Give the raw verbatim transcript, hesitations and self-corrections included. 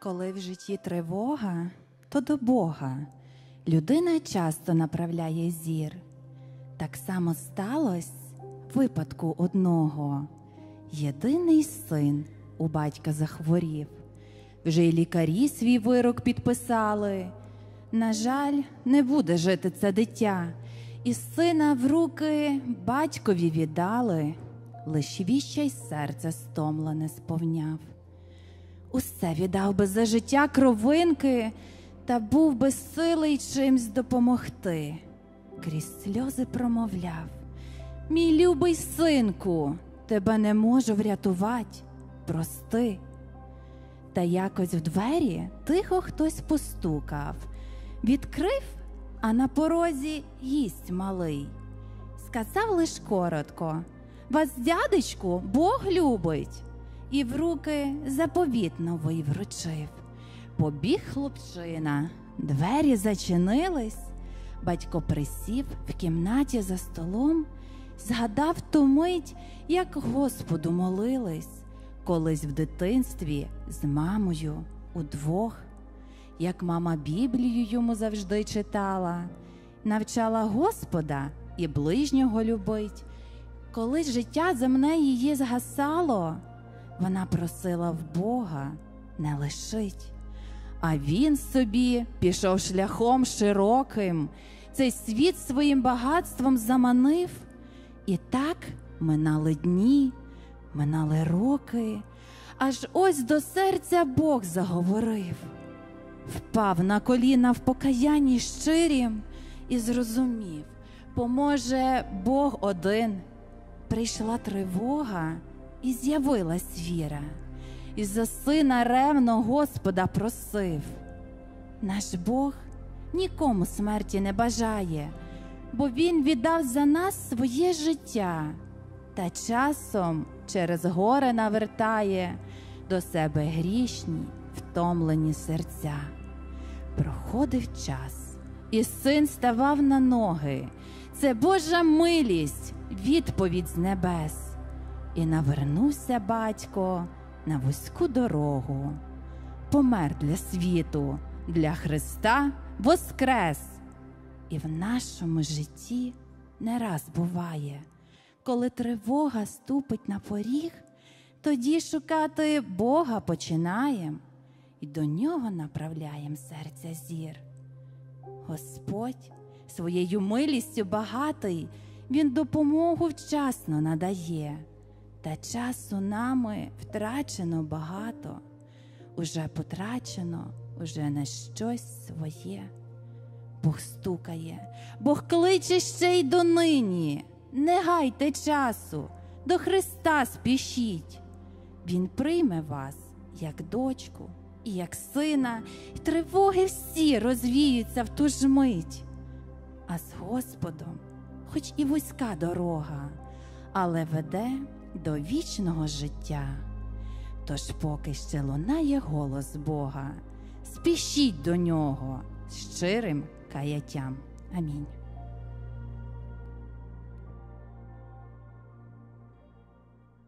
Коли в житті тривога, то до Бога людина часто направляє зір. Так само сталося в випадку одного. Єдиний син у батька захворів. Вже й лікарі свій вирок підписали. На жаль, не буде жити це дитя. І сина в руки батькові віддали. Лиш віща й серце стомлене сповняв. Усе віддав би за життя кровинки, та був би силий чимсь допомогти. Крізь сльози промовляв: «Мій любий синку, тебе не можу врятувать, прости». Та якось в двері тихо хтось постукав. Відкрив, а на порозі гість малий. Сказав лиш коротко: «Вас, дядечку, Бог любить». І в руки заповіт новий вручив. Побіг хлопчина, двері зачинились. Батько присів в кімнаті за столом, згадав ту мить, як Господу молились колись в дитинстві з мамою удвох. Як мама Біблію йому завжди читала, навчала Господа і ближнього любить. Коли життя земне її згасало, вона просила в Бога не лишить. А він собі пішов шляхом широким, цей світ своїм багатством заманив. І так минали дні, минали роки, аж ось до серця Бог заговорив. Впав на коліна в покаянні щирім і зрозумів: поможе Бог один. Прийшла тривога і з'явилась віра. І за сина ревно Господа просив. Наш Бог нікому смерті не бажає, бо Він віддав за нас своє життя, та часом через горе навертає до себе грішні, втомлені серця. Проходив час, і син ставав на ноги. Це Божа милість, відповідь з небес. І навернувся батько на вузьку дорогу. Помер для світу, для Христа воскрес. І в нашому житті не раз буває, коли тривога ступить на поріг, тоді шукати Бога починаєм і до Нього направляєм серця зір. Господь своєю милістю багатий, Він допомогу вчасно надає. Та часу нами втрачено багато, уже потрачено, уже на щось своє. Бог стукає, Бог кличе ще й донині. Не гайте часу, до Христа спішіть. Він прийме вас, як дочку і як сина, і тривоги всі розвіються в ту ж мить. А з Господом хоч і вузька дорога, але веде до вічного життя. Тож поки ще лунає голос Бога, спішіть до Нього з щирим каяттям. Амінь.